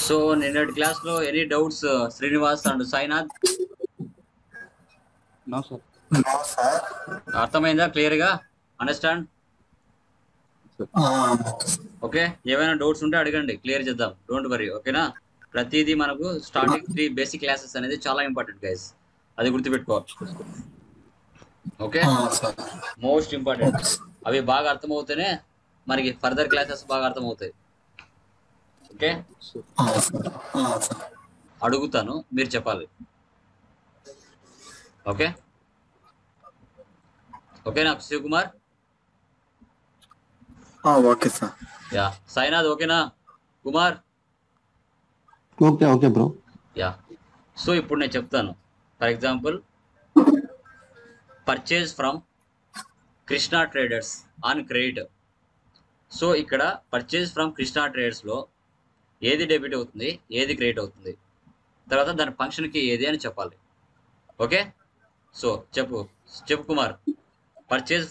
So నిన్నటి class లో any doubts Srinivas and Sainath? No sir. అర్థమైందా? క్లియర్ గా అండర్స్టాండ్? ఓకే, ఏమైనా డౌట్స్ ఉంటే అడగండి, క్లియర్ చేద్దాం. డోంట్ వరీ, ఓకేనా? ప్రతిదీ మనకు స్టార్టింగ్ 3 బేసిక్ క్లాసెస్ అనేది చాలా ఇంపార్టెంట్ గైస్, అది గుర్తుపెట్టుకో. Okay, most important. అవి బాగా అర్థమవుతేనే మనకి ఫర్దర్ క్లాసెస్ బాగా అర్థమవుతాయి. ఓకే, అడుగుతాను, మీరు చెప్పాలి. ఓకే ఓకేనా Shivakumar? Okay sir. Ya. Sainath ఓకేనా? Kumar okay okay bro. Ya. So ఇప్పుడు నేను చెప్తాను. For example, purchase from Krishna traders on credit. So ఇక్కడ పర్చేజ్ ఫ్రమ్ కృష్ణా ట్రేడర్స్ లో ఏది డెబిట్ అవుతుంది, ఏది క్రెడిట్ అవుతుంది, తర్వాత దాని ఫంక్షన్కి ఏది అని చెప్పాలి. ఓకే, సో చెప్పు Kumar. Purchase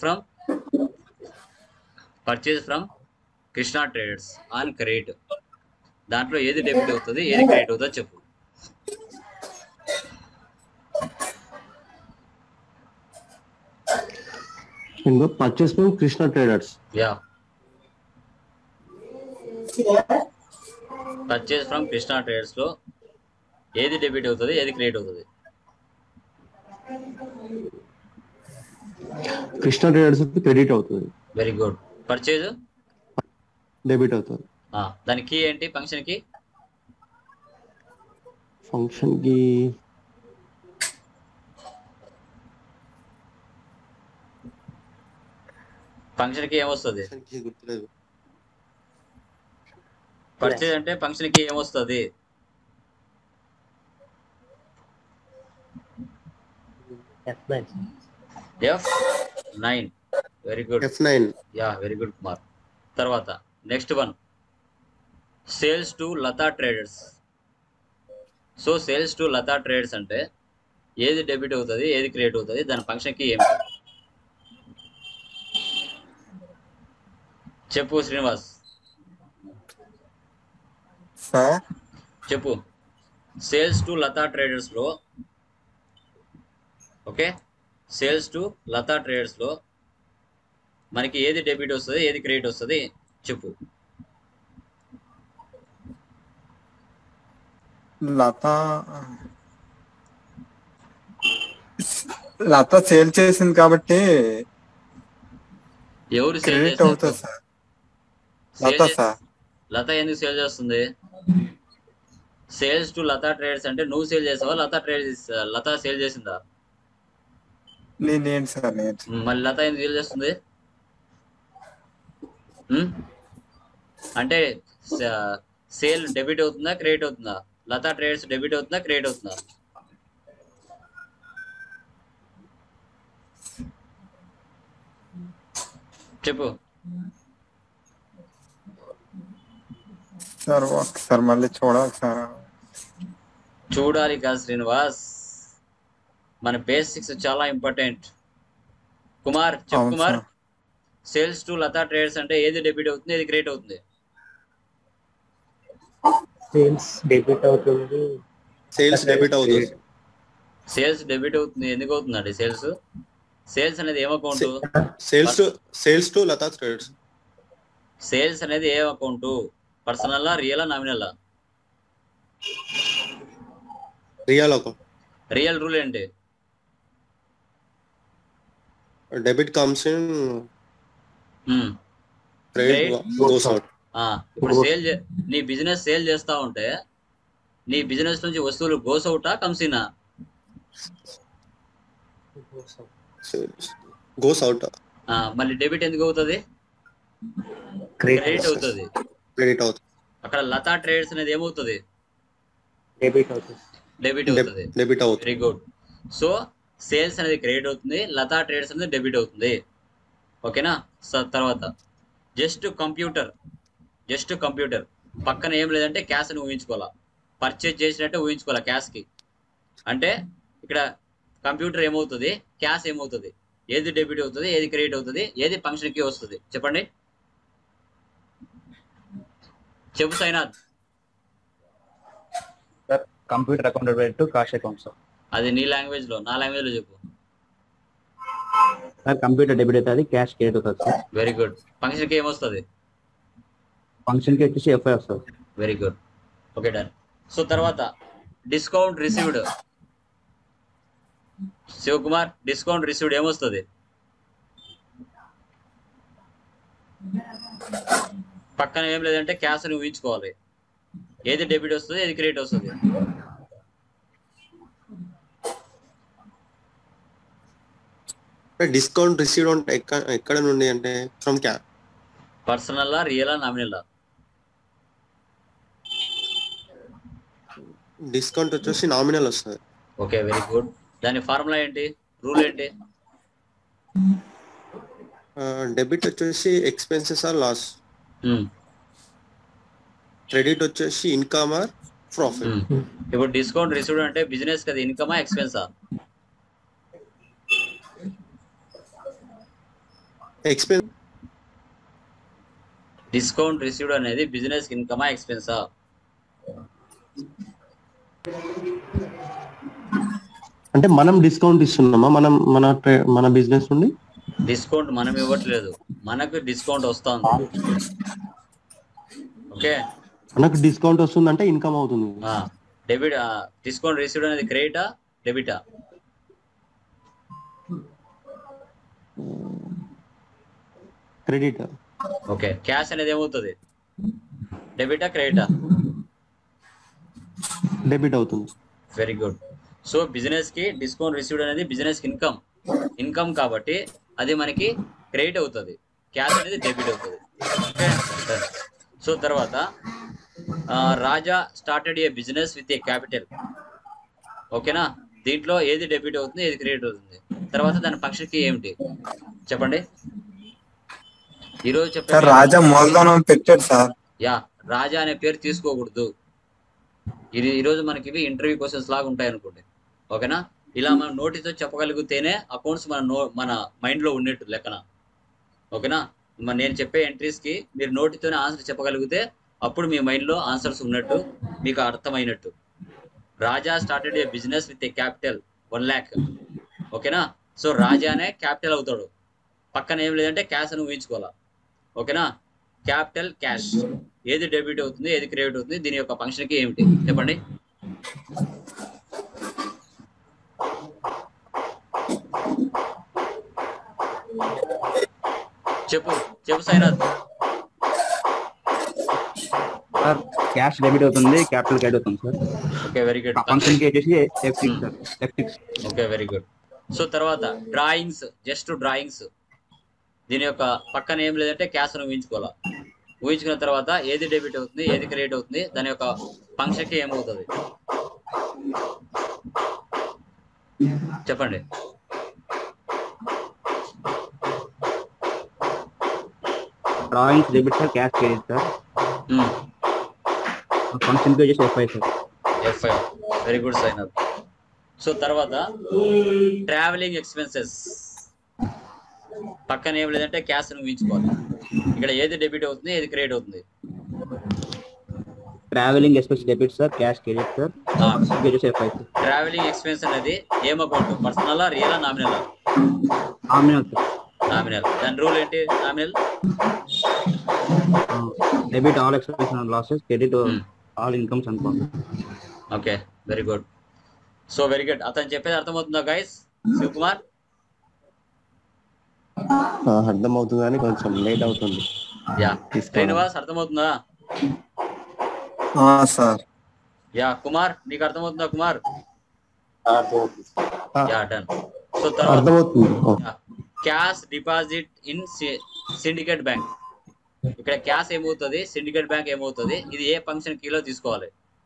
from Krishna traders on credit, దాంట్లో ఏది డెబిట్ అవుతుంది, ఏది క్రెడిట్ అవుతుందో చెప్పు. Purchase from Krishna traders. Ya, purchase from Krishna traders లో ఏది డెబిట్ అవుతుంది, ఏది క్రెడిట్ అవుతుంది? కృష్ణా ట్రేడర్స్ క్రెడిట్ అవుతుంది. Very good. పర్చేజ్ డెబిట్ అవుతుంది. దాని కీ ఏంటి? ఫంక్షన్ కి ఏమొస్తుంది? గుర్తులేదు. పర్చేజ్ అంటే ఫంక్షన్ కి ఏమొస్తుంది? F9. Very good. F9. Ya, very good Kumar. తర్వాత next one, sales to Lata traders. So sales to Lata traders అంటే ఏది డెబిట్ అవుతుంది, ఏది క్రెడిట్ అవుతుంది, దాని ఫంక్షన్ కి ఏమిటి చెప్పు శ్రీనివాస్. చెప్పు. సేల్స్ టు లతా ట్రేడర్స్ లో, okay, sales to Lata traders లో మనకి ఏది డెబిట్ వస్తుంది, ఏది క్రెడిట్ వస్తుంది చెప్పు. లత సేల్ చేసింది కాబట్టి ఎవరు సేల్ క్రెడిట్ చేస్తారు? అవుతుంది సార్. లత ఎందుకు సేల్ చేస్తుంది? సేల్స్ టు లతా ట్రేడర్స్ అంటే నువ్వు సేల్ చేసావా, లతా సేల్ చేసిందా? నేను సార్. మళ్ళీ లత ఎందుకు సేల్ చేస్తుంది? అంటే సేల్ డెబిట్ అవుతుందా, క్రెడిట్ అవుతుందా? లతా ట్రేడర్స్ డెబిట్ అవుతుందా, క్రెడిట్ అవుతుందా? చెప్పు సార్. ఒకసారి మళ్ళీ చూడాలి సార్. చూడాలి కాదు శ్రీనివాస్, మన బేసిక్స్ చాలా ఇంపార్టెంట్. కుమార్ చెప్పు. Kumar, sales to Lata traders అంటే ఏది డెబిట్ అవుతుంది, ఏది క్రెడిట్ అవుతుంది? సేల్స్ డెబిట్ అవుతుంది. సేల్స్ డెబిట్ అవుతుంది. ఎందుకు అవుతుందండి సేల్స్ అనేది ఏం account? Sales to Lata traders. Sales అనేది ఏ account? Personal, real, nominal? Real account. Real rule ఏంటి? Debit comes in, credit goes out. ఇప్పుడు నీ బిజినెస్ సేల్ చేస్తా ఉంటే నీ బిజినెస్ నుంచి వస్తువులు గోస్ అవుటా, కమ్స్ ఇనా? Goes out. మళ్ళీ డెబిట్ ఎందుకు అవుతుంది? క్రెడిట్ అవుతుంది. అక్కడ లతా ట్రేడర్స్ అనేది ఏమవుతుంది? డెబిట్ అవుతుంది. Very good. సో సేల్స్ అనేది క్రెడిట్ అవుతుంది, లతా ట్రేడర్స్ అనేది డెబిట్ అవుతుంది. ఓకేనా? తర్వాత జస్ట్ కంప్యూటర్ పక్కన ఏం లేదంటే క్యాష్ అని ఊహించుకోవాలా. పర్చేజ్ చేసినట్టే ఊహించుకోవాలా క్యాష్ కి. అంటే ఇక్కడ కంప్యూటర్ ఏమవుతుంది, క్యాష్ ఏమవుతుంది, ఏది డెబిట్ అవుతుంది, ఏది క్రెడిట్ అవుతుంది, ఏది ఫంక్షన్ కి వస్తుంది చెప్పండి. చెప్పు Sainath. Computer account debit to cost account sir. అది నీ లాంగ్వేజ్ లో, నా లాంగ్వేజ్ లో చెప్పు. సార్ కంప్యూటర్ డెబిట్ అవుతుంది, క్యాష్ క్రెడిట్ అవుతుంది సార్. Very good. ఫంక్షన్ కి ఏమొస్తుంది? ఫంక్షన్ కి వచ్చేసి ఎఫ్ఐ వస్తుంది. Very good. Okay done. So తర్వాత discount received. Shivakumar, discount received ఏమొస్తుంది? పక్కన ఏం లేదంటే క్యాష్ ని ఊహించుకోవాలి. ఏది డెబిట్ వస్తుంది, ఏది క్రెడిట్ వస్తుంది? డిస్కౌంట్ రిసీవ్డ్ ఎక్కడ నుండి అంటే from personal, real, nominal? Discount వచ్చేసి నామినల్ వస్తుంది. Okay very good. దాని ఫార్ములా ఏంటి, రూల్ ఏంటి? డెబిట్ వచ్చేసి ఎక్స్పెన్సెస్ ఆర్ లాస్, క్రెడిట్ వచ్చేసి ఇన్కమ్ ఆర్ ప్రాఫిట్. ఇప్పుడు డిస్కౌంట్ రిసీవ్డ్ అంటే బిజినెస్ కదా, ఇన్కమా ఎక్స్పెన్సా? ఎక్స్పెన్స్. డిస్కౌంట్ రిసీవ్డ్ అనేది బిజినెస్ ఇన్కమా ఎక్స్పెన్సా? అంటే మనం డిస్కౌంట్ ఇస్తున్నామా మన బిజినెస్ నుండి? డిస్కౌంట్ మనం ఇవ్వట్లేదు, మనకు డిస్కౌంట్ వస్తుంది. ఓకే, మనకు డిస్కౌంట్ వస్తుంది అంటే ఇన్కమ్ అవుతుంది. డెబిట్ డిస్కౌంట్ రిసీవ్డ్ అనేది క్రెడిటా డెబిటా? క్రెడిట్. ఓకే, క్యాష్ అనేది ఏమవుతుంది, డెబిటా క్రెడిటా? డెబిట్ అవుతుంది. Very good. సో బిజినెస్ కి డిస్కౌంట్ రిసీవ్డ్ అనేది బిజినెస్ ఇన్కమ్ కాబట్టి అది మనకి క్రెడిట్ అవుతుంది, క్యాష్ అనేది డెబిట్ అవుతుంది. ఓకే, సో తర్వాత Raja started a business with a capital. ఓకేనా, దీంట్లో ఏది డెబిట్ అవుతుంది, ఏది క్రెడిట్ అవుతుంది? తర్వాత దాని ఫంక్షన్ కి ఏమిటి చెప్పండి. ఈరోజు చెప్పండి. రాజా మూలధనం పెట్టాడు సార్. యా, రాజా అనే పేరు తీసుకోకూడదు. ఈరోజు మనకి ఇవి ఇంటర్వ్యూ క్వశ్చన్స్ లాగా ఉంటాయి అనుకోండి. ఓకేనా, ఇలా మనం నోటితో చెప్పగలిగితేనే అకౌంట్స్ మన మైండ్ లో ఉన్నట్టు లెక్కన. ఓకేనా, నేను చెప్పే ఎంట్రీస్ కి మీరు నోటితోనే ఆన్సర్ చెప్పగలిగితే అప్పుడు మీ మైండ్ లో ఆన్సర్స్ ఉన్నట్టు, మీకు అర్థమైనట్టు. Raja started a business with a capital 1 lakh. ఓకేనా, సో రాజానే క్యాపిటల్ అవుతాడు. పక్కన ఏం లేదంటే క్యాష్ అని ఊహించుకోవాలా. ఓకేనా, క్యాపిటల్ క్యాష్, ఏది డెబిట్ అవుతుంది, ఏది క్రెడిట్ అవుతుంది? దీని యొక్క ఫంక్షన్ కి ఏమిటి చెప్పండి. చెప్పు సైనాథ్. సార్ క్యాష్ డెబిట్ అవుతుంది, క్యాపిటల్ క్రెడిట్ అవుతుంది sir. Okay very good. Function కి వచ్చేసి F6 sir, F6. Okay very good. So తర్వాత డ్రాయింగ్స్, జస్ట్ డ్రాయింగ్స్. దీని యొక్క పక్కన ఏం లేదంటే క్యాష్ ను ఊహించుకోవాలా. ఊహించుకున్న తర్వాత ఏది డెబిట్ అవుతుంది, ఏది క్రెడిట్ అవుతుంది? దాని యొక్క ఫంక్షన్ కి ఏమవుతుంది చెప్పండి. Drawings debit sir, cash credit sir. Function కి వచ్చేసి FI సార్. FI. Very good Sainath. So తర్వాత ట్రావెలింగ్ ఎక్స్పెన్సెస్. పక్కన ఏం లేదంటే క్యాష్ ను ఊహించుకోవాలి. ఇక్కడ ఏది డెబిట్ అవుతుంది, ఏది క్రెడిట్ అవుతుంది? Travelling expense debit sir, cash credit sir. FI సార్. ట్రావెలింగ్ ఎక్స్పెన్స్ అనేది ఏం account, personal, real, nominal? Nominal sir. Nominal. దాని రూల్ ఏంటి? Nominal debit all expenses and losses, credit all incomes అనుకోండి. Okay very good. So very good. అతను చెప్పేది అర్థమవుతుందా guys? Shivakumar అర్థమవుతుంది కానీ కొంచెం లేట్ అవుతుంది. యా. శ్రీనివాస్ అర్థమవుతుందా? సార్. యా. కుమార్ నీకు అర్థమవుతుందా? Kumar yeah done. సో అర్థమవుతుంది. Cash deposit in Syndicate Bank. ఇక్కడ క్యాష్ ఏమవుతుంది, సిండికేట్ బ్యాంక్ ఏమవుతుంది? ఇది ఏ ఫంక్షన్ కీలో తీసుకోవాలి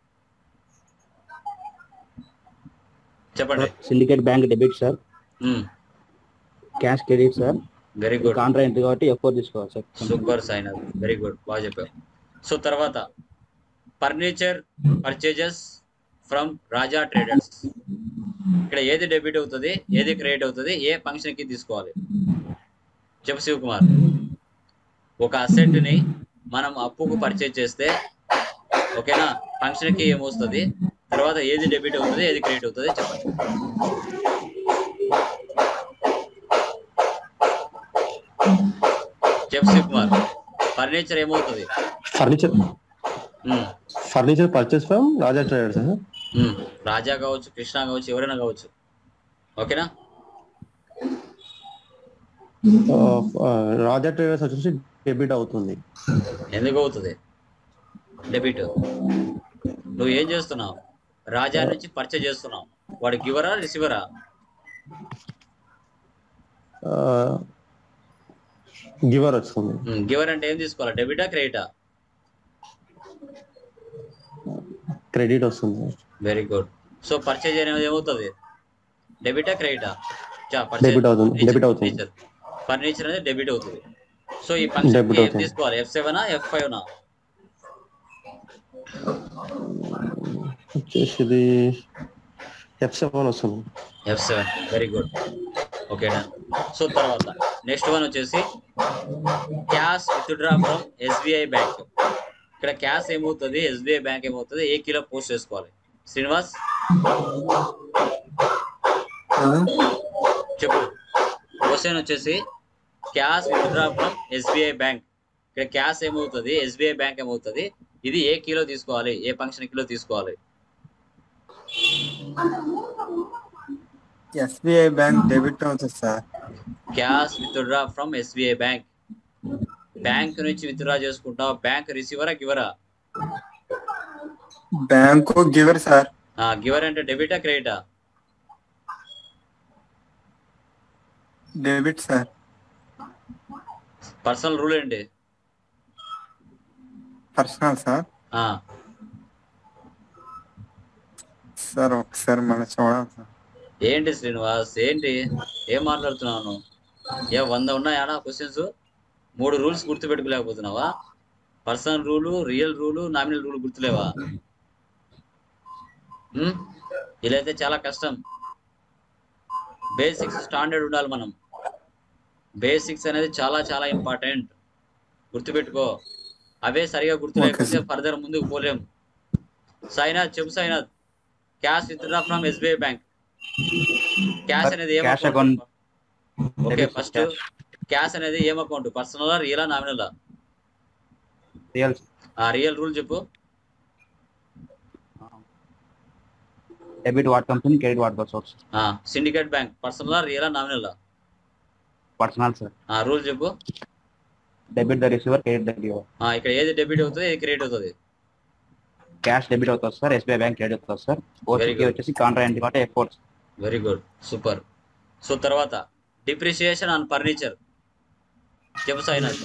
చెప్పండి. Syndicate Bank debit sir, cash credit sir. Very good. Contra entry కాబట్టి F4 తీసుకోవాలి sir. Super Sainath, very good, బాగా చెప్పావు. సో తర్వాత furniture purchases from Raja Traders. ఇక్కడ ఏది డెబిట్ అవుతుంది, ఏది క్రెడిట్ అవుతుంది? ఏ ఫంక్షన్ కి తీసుకోవాలి చెప్పు శివకుమార్. ఒక అసెట్ ని మనం అప్పుకు పర్చేజ్ చేస్తే ఓకేనా, ఫంక్షన్ కి ఏమొస్తుంది, తర్వాత ఏది డెబిట్ అవుతుంది ఏది క్రెడిట్ అవుతుంది చెప్పండి. చెప్పు శివకుమార్. ఫర్నిచర్ ఏమవుతుంది? Furniture purchase from Raja Traders. Raja కావచ్చు, కృష్ణ కావచ్చు, ఎవరైనా కావచ్చు. ఓకేనా? రాజా ట్రేడర్స్ వచ్చేసి డెబిట్ అవుతుంది. ఎందుకు అవుతుంది డెబిట్? నువ్వు ఏం చేస్తున్నావు? రాజా నుంచి పర్చేజ్ చేస్తున్నావు. వాడు గివరా రిసీవరా? గివర్ వస్తుంది. గివర్ అంటే ఏం తీసుకోవాలా? డెబిటా క్రెడిటా? క్రెడిట్ వస్తుంది. Very good. సో పర్చేజ్ అనేది ఏమవుతుంది? డెబిటా క్రెడిటా? డెబిట్ అవుతుంది. ఫర్నిచర్ అనేది డెబిట్ అవుతుంది. సో ఈ ఫంక్షన్ ఏం తీసుకోవాలి? F7 F5 వచ్చేసి F7 వస్తుంది. F7. Very good. ఓకేనా? సో తర్వాత నెక్స్ట్ వన్ వచ్చేసి cash withdraw from SBI bank. ఇక్కడ క్యాష్ ఏమవుతుంది, SBI బ్యాంక్ ఏమవుతుంది, ఏ కిలో పోస్ట్ చేసుకోవాలి? శ్రీనివాస్ చెప్పు. క్వశ్చన్ వచ్చేసి cash withdraw from SBI bank. ఇక్కడ క్యాష్ ఏమవుతుంది, SBI బ్యాంక్ ఏమవుతుంది, ఇది ఏ కిలో తీసుకోవాలి, ఏ ఫంక్షన్ కిలో తీసుకోవాలి? SBI బ్యాంక్ డెబిట్ అవుతుంది sir. Cash withdraw from SBI bank. Bank నుంచి విత్డ్రా చేసుకుంటావు. బ్యాంక్ రిసీవరా గివరా? Bank giver sir. గివర్ అంటే డెబిటా క్రెడిటా? Debit sir. పర్సనల్ రూల్ ఏంటి? Personal sir. సార్ ఒకసారి మళ్ళీ చూడాలి సార్. ఏంటి శ్రీనివాస్, ఏంటి ఏం మాట్లాడుతున్నావు? 100 ఉన్నాయా క్వశ్చన్స్? 3 రూల్స్ గుర్తు పెట్టుకోలేకపోతున్నావా? Personal rule, real rule, nominal rule గుర్తులేవా? ఇలా అయితే చాలా కష్టం. బేసిక్స్ స్టాండర్డ్ ఉండాలి. మనం బేసిక్స్ అనేది చాలా చాలా ఇంపార్టెంట్. గుర్తుపెట్టుకో. అవే సరిగా గుర్తు లేకపోతే ఫర్దర్ ముందుకు పోలేం. సాయినాథ్ చెప్పు. Sainath, cash withdraw from SBI bank. Cash అనేది ఏం అకౌంట్? ఓకే, ఫస్ట్ క్యాష్ అనేది ఏం అకౌంట్? పర్సనల్, రియలా, నామినలా? రియల్ రూల్ చెప్పు. Debit what company, credit what source. Syndicate Bank personal, రియలా, నామినలా? Personal sir. రూల్ చెప్పు. Debit the receiver, credit the giver. ఇక్కడ ఏది డెబిట్ అవుతుంది, ఏది క్రెడిట్ అవుతుంది? క్యాష్ డెబిట్ అవుతుంది సార్, SBI బ్యాంక్ క్రెడిట్ అవుతుంది సార్. ఓటీపీ వచ్చేసి కాంట్రాక్ట్ కాబట్టి ఎఫోర్ట్స్. Very good, super. సో తర్వాత డిప్రిసియేషన్ ఆన్ ఫర్నిచర్ చెప్పు సాయినాథ్.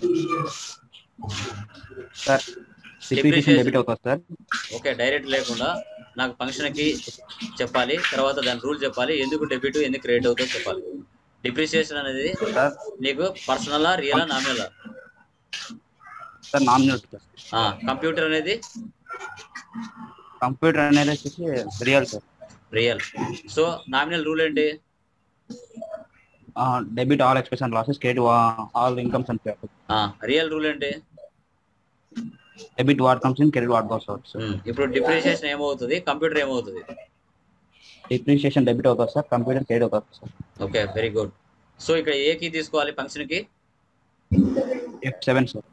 సార్ డిప్రిసియేషన్ డెబిట్ అవుతుంది సార్. ఓకే, డైరెక్ట్ లేకుండా నాకు ఫంక్షన్ కి చెప్పాలి, తర్వాత దాని రూల్ చెప్పాలి, ఎందుకు డెబిట్ ఎందుకు క్రెడిట్ అవుతుందో చెప్పాలి. డిప్రిసియేషన్ అనేది నీకు పర్సనలా, రియలా, నామినలా? Sir nominal. కంప్యూటర్ అనేది వచ్చేసి real sir. Real. So nominal rule ఏంటి? Debit all expense and losses, credit all incomes and profit. Real rule ఏంటి? Debit what comes in, credit what goes out. ఇప్పుడు డిప్రిసియేషన్ ఏమవుతుంది, కంప్యూటర్ ఏమవుతుంది? Depreciation debit అవుతుంది sir, computer credit అవుతుంది sir. Okay, very good. So ఇక్కడ ఏ key తీసుకోవాలి function కి? F7 sir.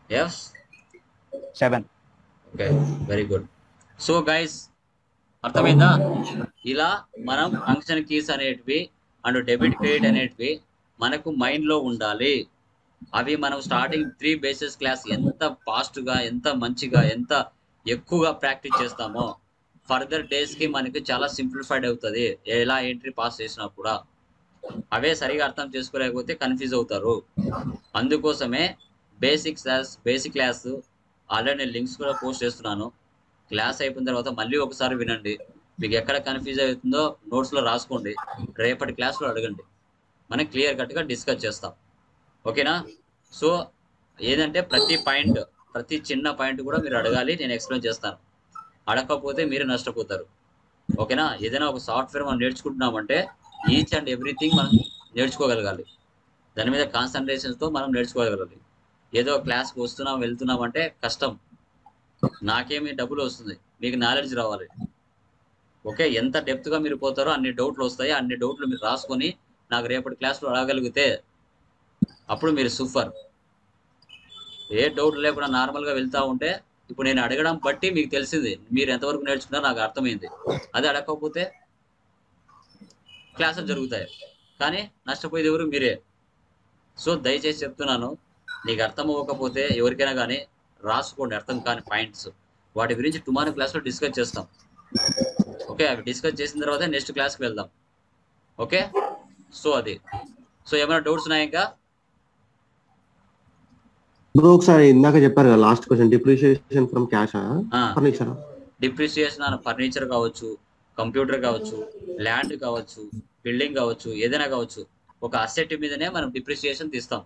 F7. Okay, very good. So guys, అర్థమైందా? ఇలా మనం ఫంక్షన్ కీస్ అనేటివి అండ్ డెబిట్ క్రెడిట్ అనేటివి మనకు మైండ్ లో ఉండాలి. అవి మనం స్టార్టింగ్ 3 బేసిస్ క్లాస్ ఎంత ఫాస్ట్ గా, ఎంత మంచిగా, ఎంత ఎక్కువగా ప్రాక్టీస్ చేస్తామో ఫర్దర్ డేస్ కి మనకి చాలా సింప్లిఫైడ్ అవుతుంది. ఎలా ఎంట్రీ పాస్ చేసినా కూడా అవే సరిగా అర్థం చేసుకోలేకపోతే కన్ఫ్యూజ్ అవుతారు. అందుకోసమే బేసిక్ క్లాస్ ఆల్రెడీ నేను లింక్స్ కూడా పోస్ట్ చేస్తున్నాను. క్లాస్ అయిపోయిన తర్వాత మళ్ళీ ఒకసారి వినండి. మీకు ఎక్కడ కన్ఫ్యూజ్ అవుతుందో నోట్స్లో రాసుకోండి. రేపటి క్లాస్లో అడగండి, మనం క్లియర్ కట్గా డిస్కస్ చేస్తాం. ఓకేనా? సో ఏదంటే ప్రతి చిన్న పాయింట్ కూడా మీరు అడగాలి, నేను ఎక్స్ప్లెయిన్ చేస్తాను. అడగకపోతే మీరు నష్టపోతారు. ఓకేనా? ఏదైనా ఒక సాఫ్ట్వేర్ మనం నేర్చుకుంటున్నామంటే ఈచ్ అండ్ ఎవ్రీథింగ్ మనం నేర్చుకోగలగాలి. దాని మీద కాన్సన్ట్రేషన్తో మనం నేర్చుకోగలగాలి. ఏదో క్లాస్కి వస్తున్నాం వెళ్తున్నాం అంటే కష్టం. నాకేమి డబ్బులు వస్తుంది, మీకు నాలెడ్జ్ రావాలి. ఓకే, ఎంత డెప్త్ గా మీరు పోతారో అన్ని డౌట్లు వస్తాయి. అన్ని డౌట్లు మీరు రాసుకొని నాకు రేపటి క్లాస్లో అడగగలిగితే అప్పుడు మీరు సూపర్. ఏ డౌట్ లేకుండా నార్మల్ గా వెళ్తా ఉంటే ఇప్పుడు నేను అడగడం బట్టి మీకు తెలిసింది మీరు ఎంతవరకు నేర్చుకున్నారో నాకు అర్థమైంది. అదే అడగకపోతే క్లాసులు జరుగుతాయి కానీ నష్టపోయేది ఎవరు? మీరే. సో దయచేసి చెప్తున్నాను, నీకు అర్థం అవ్వకపోతే ఎవరికైనా కానీ రాసుకోండి అర్థం కాని పాయింట్స్. వాటి గురించి టుమారో క్లాస్లో డిస్కస్ చేస్తాం. ఓకే, అవి డిస్కస్ చేసిన తర్వాత నెక్స్ట్ క్లాస్కి వెళ్దాం. ఓకే, సో అది. సో ఏమైనా డౌట్స్ ఉన్నాయా ఇంకా? బ్రో ఒకసారి ఇందాక చెప్పారు కదా last question, depreciation from cash furniture. Depreciation అన్న ఫర్నిచర్ కావచ్చు, కంప్యూటర్ కావచ్చు, ల్యాండ్ కావచ్చు, బిల్డింగ్ కావచ్చు, ఏదైనా కావచ్చు, ఒక అసెట్ మీదనే మనం డిప్రిసియేషన్ తీస్తాం.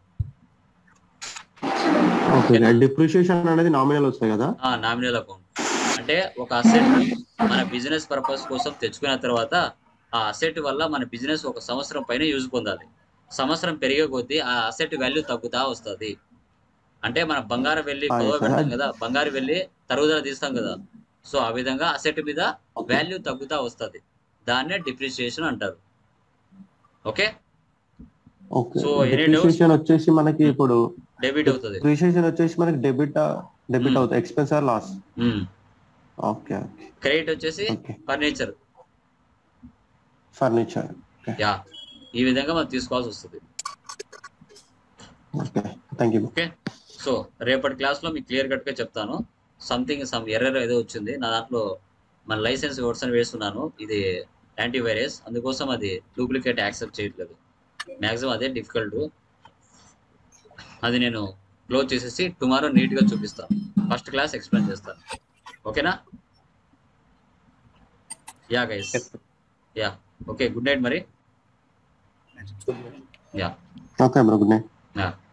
ఓకే, డిప్రిషియేషన్ అనేది నామినల్ వస్తాయి కదా? నామినల్ అకౌంట్ అంటే ఒక అసెట్ మన బిజినెస్ పర్పస్ కోసం తెచ్చుకున్న తర్వాత ఆ అసెట్ వల్ల మన బిజినెస్ ఒక సంవత్సరం పైన యూజ్ పొందాలి. సంవత్సరం పెరిగే కొద్దీ ఆ అసెట్ వాల్యూ తగ్గుతా వస్తుంది. అంటే మనం బంగారం వెళ్ళి కుదవ పెడతాం కదా, బంగారం వెళ్ళి తరుగుదల తీస్తాం కదా, సో ఆ విధంగా అసెట్ మీద వాల్యూ తగ్గుతా వస్తుంది. దాన్నే డిప్రిసియేషన్ అంటారు. ఓకే, సో డిప్రిషియేషన్ వచ్చేసి మనకి ఇప్పుడు డెబిట్ అవుతుంది. డిప్రిషియేషన్ వచ్చేసి మనకి డెబిట్ అవుతుంది, expense or loss. Okay, credit వచ్చేసి ఫర్నిచర్. యా, ఈ విధంగా మనం తీసుకోవాల్సి వస్తుంది. Okay, thank you. Okay, so రేపటి క్లాస్లో మీకు క్లియర్ కట్గా చెప్తాను. సమ్ ఎర్రర్ ఏదో వచ్చింది నా దాంట్లో. మన లైసెన్స్ వర్షన్ వేస్తున్నాను, ఇది యాంటీవైరస్, అందుకోసం అది డూప్లికేట్ యాక్సెప్ట్ చేయట్లేదు. మ్యాక్సిమం అదే డిఫికల్ట్. అది నేను క్లోజ్ చేసేసి టుమారో నీట్గా చూపిస్తాను. ఫస్ట్ క్లాస్ ఎక్స్ప్లెయిన్ చేస్తాను. ఓకేనా? Yeah guys, yeah okay, good night మరి. Yeah okay bro, good night. Yeah.